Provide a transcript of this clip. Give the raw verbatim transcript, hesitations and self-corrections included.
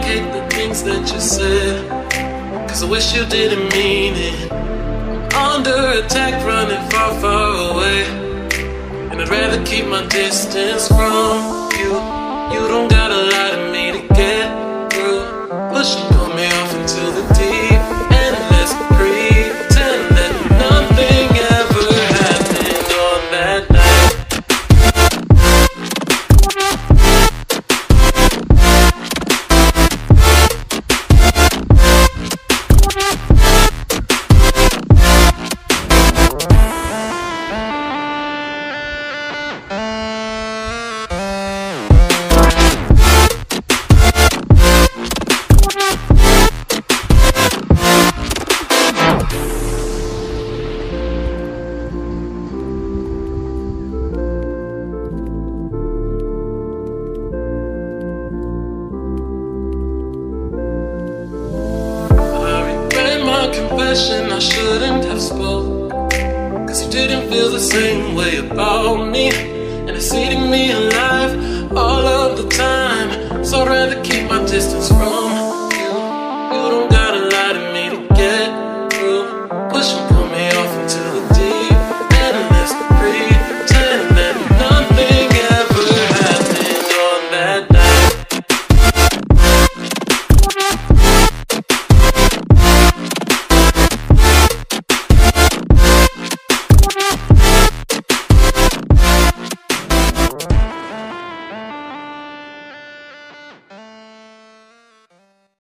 hate the things that you said, cause I wish you didn't mean it. I'm under attack, running far, far away, and I'd rather keep my distance from you. You don't gotta lie to me to get through. Push and pull me off into the deep end. Let's pretend that nothing ever happened on that night. I shouldn't have spoke, cause you didn't feel the same way about me, and it's eating me alive all of the time. So I'd rather keep